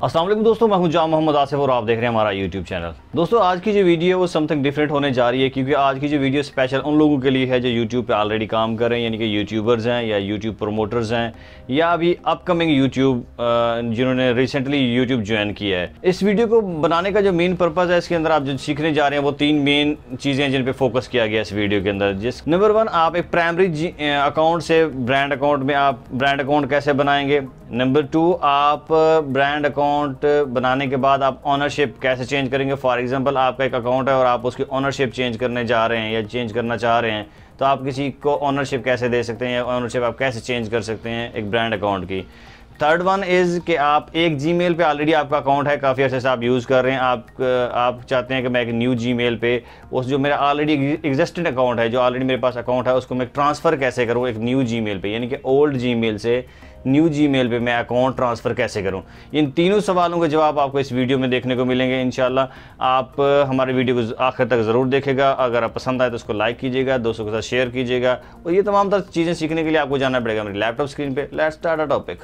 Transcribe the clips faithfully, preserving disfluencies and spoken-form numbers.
अस्सलाम वालेकुम दोस्तों, मैं हूं जाम मोहम्मद आसिफ और आप देख रहे हैं हमारा यूट्यूब चैनल। दोस्तों आज की जो वीडियो है वो समथिंग डिफरेंट होने जा रही है, क्योंकि आज की जो वीडियो स्पेशल उन लोगों के लिए है जो यूट्यूब पे ऑलरेडी काम कर रहे हैं, यानी कि यूट्यूबर्स हैं या यूट्यूब प्रमोटर्स हैं या अभी अपकमिंग यूट्यूब जिन्होंने रिसेंटली यूट्यूब ज्वाइन किया है। इस वीडियो को बनाने का जो मेन पर्पज़ है, इसके अंदर आप जो सीखने जा रहे हैं वो तीन मेन चीज़ें हैं जिन पर फोकस किया गया इस वीडियो के अंदर। जिस नंबर वन, आप एक प्राइमरी अकाउंट से ब्रांड अकाउंट में आप ब्रांड अकाउंट कैसे बनाएंगे। नंबर टू, आप ब्रांड अकाउंट बनाने के बाद आप ऑनरशिप कैसे चेंज करेंगे। फॉर एग्जांपल आपका एक अकाउंट है और आप उसकी ऑनरशिप चेंज करने जा रहे हैं या चेंज करना चाह रहे हैं, तो आप किसी को ऑनरशिप कैसे दे सकते हैं या ऑनरशिप आप कैसे चेंज कर सकते हैं एक ब्रांड अकाउंट की। थर्ड वन इज़ कि आप एक जीमेल पे ऑलरेडी आपका अकाउंट है, काफ़ी अर्से से आप यूज़ कर रहे हैं, आप आप चाहते हैं कि मैं एक न्यू जीमेल पे उस जो मेरा ऑलरेडी एग्जिस्टेंट अकाउंट है, जो ऑलरेडी मेरे पास अकाउंट है, उसको मैं ट्रांसफ़र कैसे करूँ एक न्यू जीमेल पे, यानी कि ओल्ड जीमेल से न्यू जीमेल पे मैं अकाउंट ट्रांसफ़र कैसे करूं। इन तीनों सवालों के जवाब आपको इस वीडियो में देखने को मिलेंगे इंशाल्लाह। आप हमारे वीडियो को आखिर तक ज़रूर देखेगा। अगर आप पसंद आए तो उसको लाइक कीजिएगा, दोस्तों के साथ शेयर कीजिएगा, और ये तमाम तरह चीज़ें सीखने के लिए आपको जाना पड़ेगा मेरी लैपटॉप स्क्रीन पे। Let's start a topic.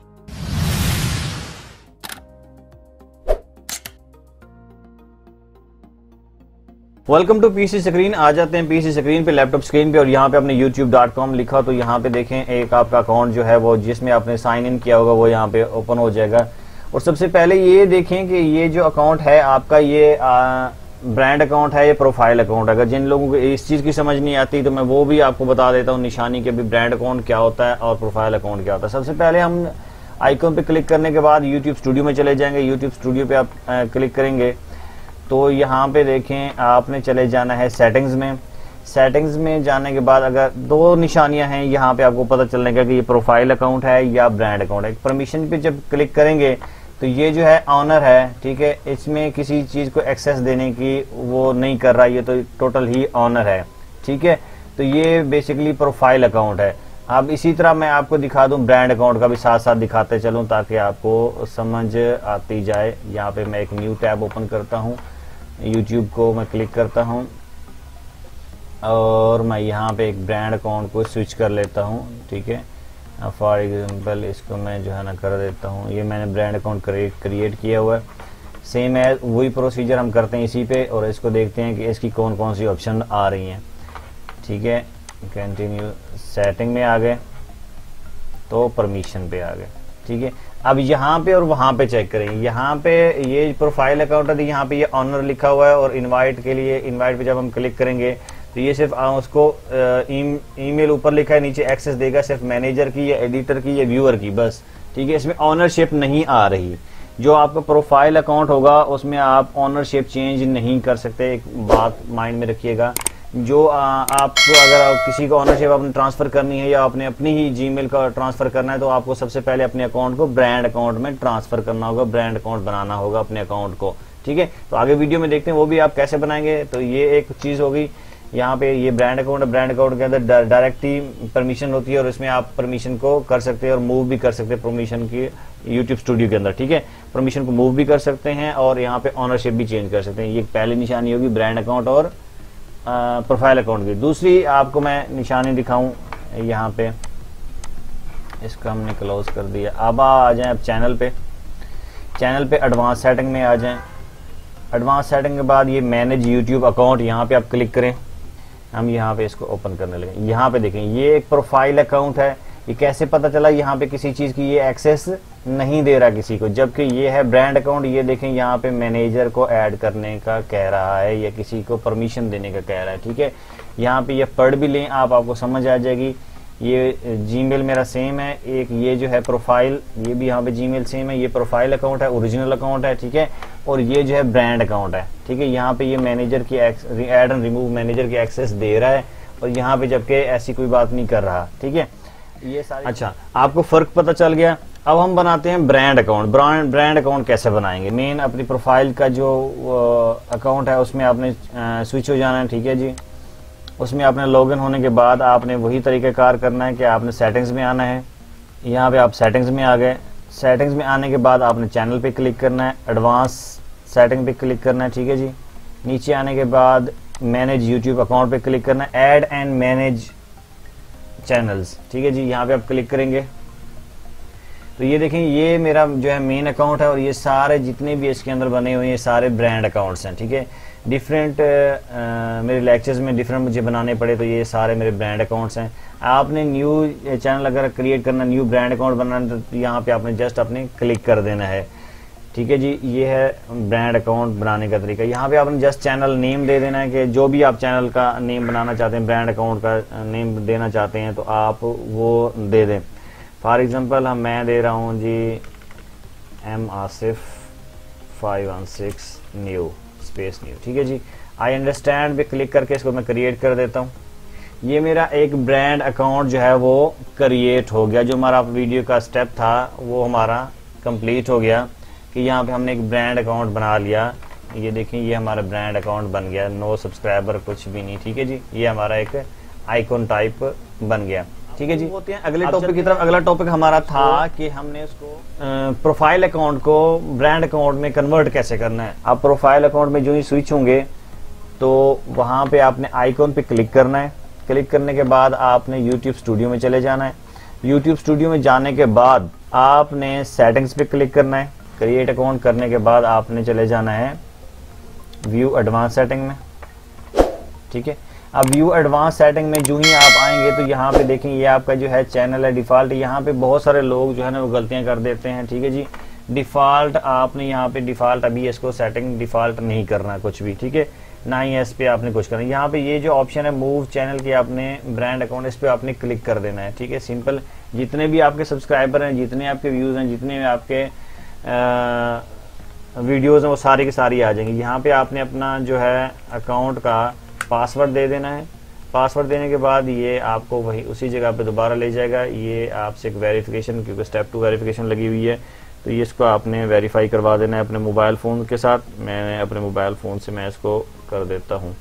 Welcome to PC screen. आ जाते हैं पीसी स्क्रीन पे, लैपटॉप स्क्रीन पे, और यहाँ पे आपने यूट्यूब डॉट कॉम लिखा तो यहाँ पे देखें एक आपका अकाउंट जो है वो जिसमें आपने साइन इन किया होगा वो यहाँ पे ओपन हो जाएगा। और सबसे पहले ये देखें कि ये जो अकाउंट है आपका ये ब्रांड अकाउंट है, ये प्रोफाइल अकाउंट है। अगर जिन लोगों को इस चीज़ की समझ नहीं आती तो मैं वो भी आपको बता देता हूँ निशानी के भी ब्रांड अकाउंट क्या होता है और प्रोफाइल अकाउंट क्या होता है। सबसे पहले हम आइकॉन पे क्लिक करने के बाद यूट्यूब स्टूडियो में चले जाएंगे। यूट्यूब स्टूडियो पे आप क्लिक करेंगे तो यहाँ पे देखें आपने चले जाना है सेटिंग्स में। सेटिंग्स में जाने के बाद अगर दो निशानियां हैं यहाँ पे आपको पता चलने का कि ये प्रोफाइल अकाउंट है या ब्रांड अकाउंट है। परमिशन पे जब क्लिक करेंगे तो ये जो है ऑनर है, ठीक है, इसमें किसी चीज़ को एक्सेस देने की वो नहीं कर रहा, ये तो टोटल ही ऑनर है, ठीक है। तो ये बेसिकली प्रोफाइल अकाउंट है। अब इसी तरह मैं आपको दिखा दूं ब्रांड अकाउंट का भी साथ साथ दिखाते चलूं ताकि आपको समझ आती जाए। यहाँ पे मैं एक न्यू टैब ओपन करता हूँ, यूट्यूब को मैं क्लिक करता हूं और मैं यहाँ पे एक ब्रांड अकाउंट को स्विच कर लेता हूं, ठीक है। फॉर एग्जांपल इसको मैं जो है ना कर देता हूं। ये मैंने ब्रांड अकाउंट क्रिएट क्रिएट किया हुआ है। सेम है वही प्रोसीजर हम करते हैं इसी पे, और इसको देखते हैं कि इसकी कौन कौन सी ऑप्शन आ रही हैं, ठीक है। कंटिन्यू, सेटिंग में आ गए तो परमिशन पे आ गए, ठीक है। अब यहाँ पे और वहाँ पे चेक करें। यहाँ पे ये प्रोफाइल अकाउंट है तो यहाँ पे ये ऑनर लिखा हुआ है, और इनवाइट के लिए इनवाइट पे जब हम क्लिक करेंगे तो ये सिर्फ उसको ईमेल ऊपर लिखा है, नीचे एक्सेस देगा सिर्फ मैनेजर की या एडिटर की या व्यूअर की, बस, ठीक है। इसमें ऑनरशिप नहीं आ रही। जो आपका प्रोफाइल अकाउंट होगा उसमें आप ऑनरशिप चेंज नहीं कर सकते, एक बात माइंड में रखिएगा। जो आपको अगर आप किसी को ऑनरशिप आपने ट्रांसफ़र करनी है या आपने अपनी ही जीमेल का ट्रांसफ़र करना है तो आपको सबसे पहले अपने अकाउंट को ब्रांड अकाउंट में ट्रांसफ़र करना होगा, ब्रांड अकाउंट बनाना होगा अपने अकाउंट को, ठीक है। तो आगे वीडियो में देखते हैं वो भी आप कैसे बनाएंगे। तो ये एक चीज़ होगी। यहाँ पे ये ब्रांड अकाउंट है, ब्रांड अकाउंट के अंदर डायरेक्ट ही परमिशन होती है और इसमें आप परमिशन को कर सकते हैं और मूव भी कर सकते हैं परमिशन की यूट्यूब स्टूडियो के अंदर, ठीक है। परमिशन को मूव भी कर सकते हैं और यहाँ पे ऑनरशिप भी चेंज कर सकते हैं। ये पहली निशानी होगी ब्रांड अकाउंट और प्रोफाइल अकाउंट की। दूसरी आपको मैं निशानी दिखाऊं, यहाँ पे इसको हमने क्लोज कर दिया। अब आ जाएं अब चैनल पे। चैनल पे एडवांस सेटिंग में आ जाएं। एडवांस सेटिंग के बाद ये मैनेज यूट्यूब अकाउंट, यहाँ पे आप क्लिक करें। हम यहाँ पे इसको ओपन करने लगे। यहाँ पे देखें ये एक प्रोफाइल अकाउंट है। ये कैसे पता चला, यहाँ पे किसी चीज़ की ये एक्सेस नहीं दे रहा किसी को, जबकि ये है ब्रांड अकाउंट। ये देखें यहाँ पे मैनेजर को ऐड करने का कह रहा है या किसी को परमिशन देने का कह रहा है, ठीक है। यहाँ पे ये पढ़ भी लें आप, आपको समझ आ जाएगी। ये जीमेल मेरा सेम है, एक ये जो है प्रोफाइल, ये भी यहाँ पे जीमेल सेम है। ये प्रोफाइल अकाउंट है, ओरिजिनल अकाउंट है, ठीक है। और ये जो है ब्रांड अकाउंट है, ठीक है। यहाँ पे ये मैनेजर की ऐड एंड रिमूव मैनेजर की एक्सेस दे रहा है और यहाँ पे जबकि ऐसी कोई बात नहीं कर रहा, ठीक है। ये सारी अच्छा, आपको फर्क पता चल गया। अब हम बनाते हैं brand account. Brand brand account कैसे बनाएंगे। मेन अपनी प्रोफाइल का जो अकाउंट है उसमें आपने स्विच हो जाना है, ठीक है जी। उसमें आपने लॉगिन होने के बाद आपने वही तरीक़ाकार करना है कि आपने सेटिंग्स में आना है। यहाँ पे आप सेटिंग्स में आ गए। सेटिंग्स में आने के बाद आपने चैनल पे क्लिक करना है, एडवांस सेटिंग पे क्लिक करना है, ठीक है जी। नीचे आने के बाद मैनेज यूट्यूब अकाउंट पे क्लिक करना है, ऐड एंड मैनेज चैनल्स, ठीक है जी। यहाँ पे आप क्लिक करेंगे तो ये देखें, ये मेरा जो है मेन अकाउंट है और ये सारे जितने भी इसके अंदर बने हुए हैं ये सारे ब्रांड अकाउंट्स हैं, ठीक है। डिफरेंट मेरे लेक्चर्स में डिफरेंट मुझे बनाने पड़े तो ये सारे मेरे ब्रांड अकाउंट्स हैं। आपने न्यू चैनल अगर क्रिएट करना, न्यू ब्रांड अकाउंट बनाना, तो यहाँ पे आपने जस्ट अपने क्लिक कर देना है, ठीक है जी। ये है ब्रांड अकाउंट बनाने का तरीका। यहाँ पे आपने जस्ट चैनल नेम दे देना है कि जो भी आप चैनल का नेम बनाना चाहते हैं, ब्रांड अकाउंट का नेम देना चाहते हैं तो आप वो दे दें। फॉर एग्जांपल हम मैं दे रहा हूँ G M Asif five one six new space new, ठीक है जी। आई अंडरस्टैंड पे क्लिक करके इसको मैं क्रिएट कर देता हूँ। ये मेरा एक ब्रांड अकाउंट जो है वो क्रिएट हो गया। जो हमारा वीडियो का स्टेप था वो हमारा कंप्लीट हो गया कि यहाँ पे हमने एक ब्रांड अकाउंट बना लिया। ये देखें, ये हमारा ब्रांड अकाउंट बन गया, नो सब्सक्राइबर कुछ भी नहीं, ठीक है जी। ये हमारा एक आइकॉन टाइप बन गया, ठीक है जी। होते हैं अगले टॉपिक की तरफ। अगला टॉपिक हमारा था कि हमने उसको प्रोफाइल अकाउंट को ब्रांड अकाउंट में कन्वर्ट कैसे करना है। आप प्रोफाइल अकाउंट में जो ही स्विच होंगे तो वहां पे आपने आइकॉन पे क्लिक करना है। क्लिक करने के बाद आपने यूट्यूब स्टूडियो में चले जाना है। यूट्यूब स्टूडियो में जाने के बाद आपने सेटिंग्स पे क्लिक करना है। क्रिएट अकाउंट करने के बाद आपने चले जाना है व्यू एडवांस सेटिंग में, ठीक है। अब व्यू एडवांस सेटिंग में जो ही आप आएंगे तो यहाँ पे देखें, ये आपका जो है चैनल है डिफॉल्ट। यहाँ पे बहुत सारे लोग जो है ना वो गलतियां कर देते हैं, ठीक है जी। डिफॉल्ट आपने यहाँ पे डिफॉल्ट अभी इसको सेटिंग डिफॉल्ट नहीं करना कुछ भी, ठीक है, ना ही इस पे आपने कुछ करना। यहाँ पे ये जो ऑप्शन है मूव चैनल की, आपने ब्रांड अकाउंट, इस पे आपने क्लिक कर देना है, ठीक है। सिंपल, जितने भी आपके सब्सक्राइबर हैं, जितने आपके व्यूज हैं, जितने भी आपके वीडियोज हैं, वो सारी की सारी आ जाएंगी। यहाँ पे आपने अपना जो है अकाउंट का पासवर्ड दे देना है। पासवर्ड देने के बाद ये आपको वही उसी जगह पे दोबारा ले जाएगा। ये आपसे एक वेरिफिकेशन, क्योंकि स्टेप टू वेरिफिकेशन लगी हुई है, तो ये इसको आपने वेरीफाई करवा देना है अपने मोबाइल फ़ोन के साथ। मैं अपने मोबाइल फ़ोन से मैं इसको कर देता हूँ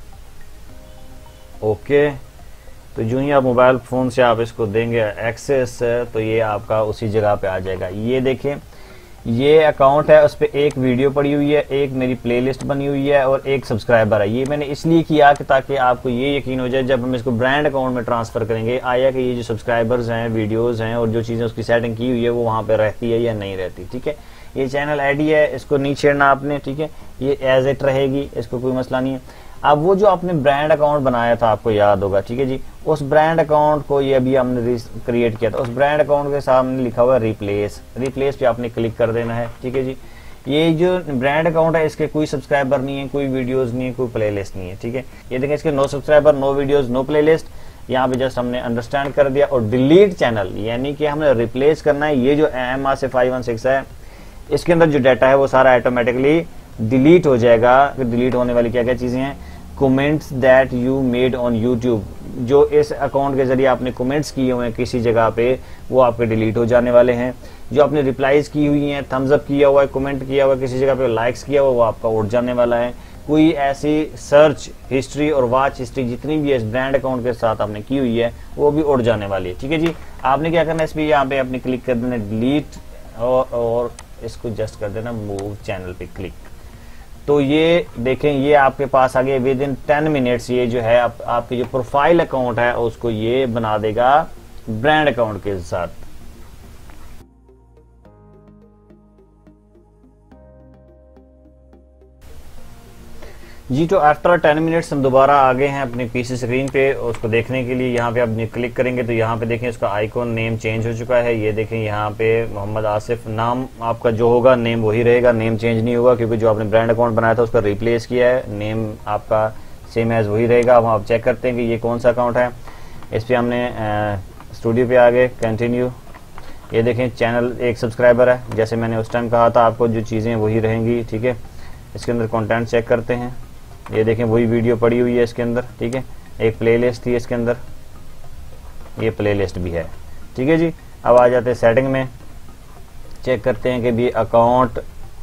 ओके। तो जो ही आप मोबाइल फ़ोन से आप इसको देंगे एक्सेस, तो ये आपका उसी जगह पे आ जाएगा। ये देखें, ये अकाउंट है, उस पर एक वीडियो पड़ी हुई है, एक मेरी प्लेलिस्ट बनी हुई है और एक सब्सक्राइबर है। ये मैंने इसलिए किया कि ताकि आपको ये यकीन हो जाए जब हम इसको ब्रांड अकाउंट में ट्रांसफर करेंगे, आया कि ये जो सब्सक्राइबर्स हैं, वीडियोस हैं और जो चीज़ें उसकी सेटिंग की हुई है वो वहाँ पे रहती है या नहीं रहती, ठीक है। ये चैनल आईडी है, इसको नहीं छेड़ना आपने, ठीक है। ये एज इट रहेगी, इसको कोई मसला नहीं है। अब वो जो आपने ब्रांड अकाउंट बनाया था, आपको याद होगा, ठीक है जी, उस ब्रांड अकाउंट को ये अभी हमने क्रिएट किया था, उस ब्रांड अकाउंट के सामने लिखा हुआ है रिप्लेस। रिप्लेस पे आपने क्लिक कर देना है, ठीक है जी। ये जो ब्रांड अकाउंट है इसके कोई सब्सक्राइबर नहीं है, कोई वीडियोस नहीं है, कोई प्लेलिस्ट नहीं है, ठीक है। ये देखें, इसके no subscriber, no videos, no playlist. यहाँ पे जस्ट हमने अंडरस्टैंड कर दिया और डिलीट चैनल, यानी कि हमने रिप्लेस करना है। ये जो एम आर से फाइव वन सिक्स है, इसके अंदर जो डाटा है वो सारा ऑटोमेटिकली डिलीट हो जाएगा। डिलीट होने वाली क्या क्या चीजें हैं, comments that you made on YouTube, जो इस अकाउंट के जरिए आपने कमेंट्स किए हुए हैं किसी जगह पे, वो आपके डिलीट हो जाने वाले हैं। जो आपने रिप्लाईज की हुई हैं, थम्स अप किया हुआ है, कमेंट किया हुआ है किसी जगह पे, लाइक्स किया हुआ, वो आपका उड़ जाने वाला है। कोई ऐसी सर्च हिस्ट्री और वॉच हिस्ट्री जितनी भी इस ब्रांड अकाउंट के साथ आपने की हुई है वो भी उड़ जाने वाली है, ठीक है जी। आपने क्या करना है, इस पर यहाँ पे आपने क्लिक कर देना डिलीट और, और इसको जस्ट कर देना मूव चैनल पे क्लिक। तो ये देखें, ये आपके पास आ गया विद इन टेन मिनट्स। ये जो है आप, आपकी जो प्रोफाइल अकाउंट है उसको ये बना देगा ब्रांड अकाउंट के साथ। जी, तो आफ्टर टेन मिनट्स हम दोबारा आ गए हैं अपनी पीसी स्क्रीन पे। उसको देखने के लिए यहाँ पे आप क्लिक करेंगे तो यहाँ पे देखें इसका आइकॉन नेम चेंज हो चुका है। ये देखें यहाँ पे मोहम्मद आसिफ नाम आपका जो होगा, नेम वही रहेगा, नेम चेंज नहीं होगा, क्योंकि जो आपने ब्रांड अकाउंट बनाया था उसका रिप्लेस किया है। नेम आपका सेम एज वही रहेगा। अब आप चेक करते हैं कि ये कौन सा अकाउंट है। इस पर हमने स्टूडियो पे आ गए, कंटिन्यू। ये देखें चैनल एक सब्सक्राइबर है, जैसे मैंने उस टाइम कहा था आपको, जो चीज़ें वही रहेंगी, ठीक है। इसके अंदर कंटेंट चेक करते हैं। ये देखें वही वीडियो पड़ी हुई है इसके अंदर, ठीक है। एक प्लेलिस्ट थी इसके अंदर, ये प्लेलिस्ट भी है, ठीक है जी। अब आ जाते हैं सेटिंग में, चेक करते हैं कि भी अकाउंट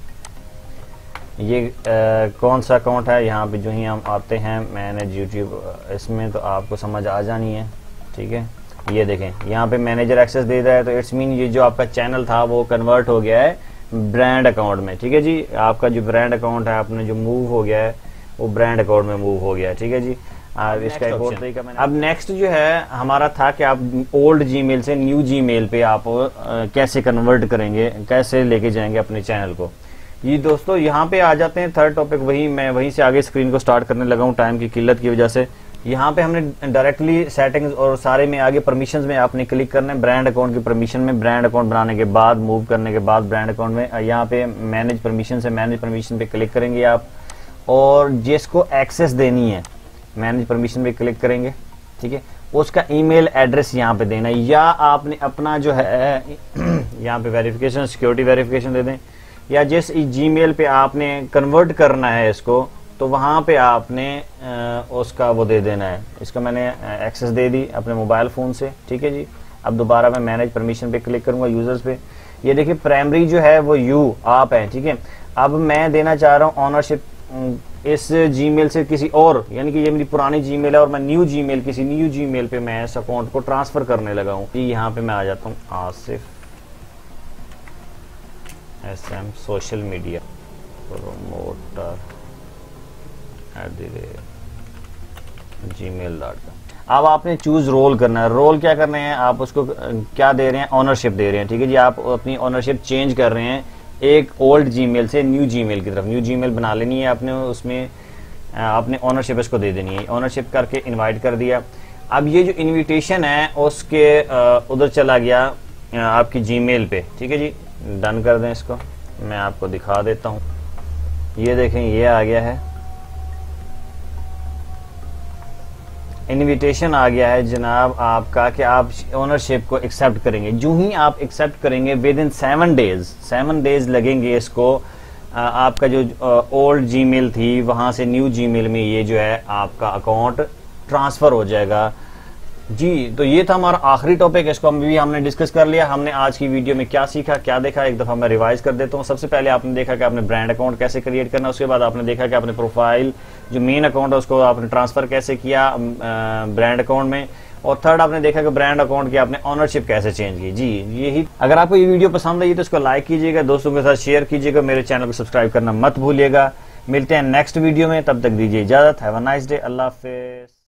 ये आ, कौन सा अकाउंट है। यहाँ पे जो ही हम आते हैं मैनेज यूट्यूब, इसमें तो आपको समझ आ जानी है, ठीक है। ये देखें यहाँ पे मैनेजर एक्सेस दे रहा है, तो इट्स मीन ये जो आपका चैनल था वो कन्वर्ट हो गया है ब्रांड अकाउंट में, ठीक है जी। आपका जो ब्रांड अकाउंट है आपने जो मूव हो गया है वो ब्रांड अकाउंट में मूव हो गया है, ठीक है जी। इसका एक और तरीका मैंने। अब नेक्स्ट जो है हमारा था कि आप ओल्ड जीमेल से न्यू जीमेल पे आप आ, कैसे कन्वर्ट करेंगे, कैसे लेके जाएंगे अपने चैनल को। ये दोस्तों यहाँ पे आ जाते हैं थर्ड टॉपिक, वही मैं वहीं से आगे स्क्रीन को स्टार्ट करने लगा हूँ टाइम की किल्लत की वजह से। यहाँ पे हमने डायरेक्टली सेटिंग्स और सारे में आगे परमिशंस में आपने क्लिक करना है। ब्रांड अकाउंट की परमिशन में, ब्रांड अकाउंट बनाने के बाद मूव करने के बाद ब्रांड अकाउंट में यहाँ पे मैनेज परमिशन से मैनेज परमिशन पे क्लिक करेंगे आप, और जिसको एक्सेस देनी है मैनेज परमिशन पे क्लिक करेंगे, ठीक है। उसका ईमेल एड्रेस यहाँ पे देना है, या आपने अपना जो है यहाँ पे वेरिफिकेशन सिक्योरिटी वेरिफिकेशन दे दें, या जिस जीमेल पे आपने कन्वर्ट करना है इसको तो वहाँ पे आपने उसका वो दे देना है। इसका मैंने एक्सेस दे दी अपने मोबाइल फ़ोन से, ठीक है जी। अब दोबारा मैं मैनेज परमिशन पे क्लिक करूँगा यूज़र्स पे। ये देखिए प्राइमरी जो है वो यू आप है, ठीक है। अब मैं देना चाह रहा हूँ ऑनरशिप इस जीमेल से किसी और, यानी कि ये मेरी पुरानी जीमेल है और मैं न्यू जीमेल किसी न्यू जीमेल पे मैं इस अकाउंट को ट्रांसफ़र करने लगा हूँ। यहाँ पे मैं आ जाता हूँ Asif S M social media promoter at the rate Gmail dot com. अब आपने चूज रोल करना है। रोल क्या करने हैं आप, उसको क्या दे रहे हैं, ऑनरशिप दे रहे हैं, ठीक है जी। आप अपनी ऑनरशिप चेंज कर रहे हैं एक ओल्ड जीमेल से न्यू जीमेल की तरफ। न्यू जीमेल बना लेनी है आपने, उसमें आपने ऑनरशिप इसको दे देनी है। ऑनरशिप करके इनवाइट कर दिया। अब ये जो इनविटेशन है उसके उधर चला गया आपकी जीमेल पे, ठीक है जी। डन कर दें इसको, मैं आपको दिखा देता हूँ। ये देखें ये आ गया है, इनविटेशन आ गया है जनाब आपका कि आप ओनरशिप को एक्सेप्ट करेंगे। जो ही आप एक्सेप्ट करेंगे within seven days seven days लगेंगे इसको, आपका जो ओल्ड जीमेल थी वहां से न्यू जीमेल में ये जो है आपका अकाउंट ट्रांसफर हो जाएगा जी। तो ये था हमारा आखिरी टॉपिक, इसको हम भी हमने डिस्कस कर लिया। हमने आज की वीडियो में क्या सीखा क्या देखा, एक दफा मैं रिवाइज कर देता हूँ। सबसे पहले आपने देखा कि आपने ब्रांड अकाउंट कैसे क्रिएट करना, उसके बाद आपने देखा कि आपने प्रोफाइल जो मेन अकाउंट है उसको आपने ट्रांसफर कैसे किया ब्रांड अकाउंट में, और थर्ड आपने देखा कि ब्रांड अकाउंट की आपने ऑनरशिप कैसे चेंज की जी। यही, अगर आपको ये वीडियो पसंद आई तो इसको लाइक कीजिएगा, दोस्तों के साथ शेयर कीजिएगा, मेरे चैनल को सब्सक्राइब करना मत भूलिएगा। मिलते हैं नेक्स्ट वीडियो में, तब तक दीजिए इजाजत। हैव अ नाइस डे, अल्लाह हाफिज़।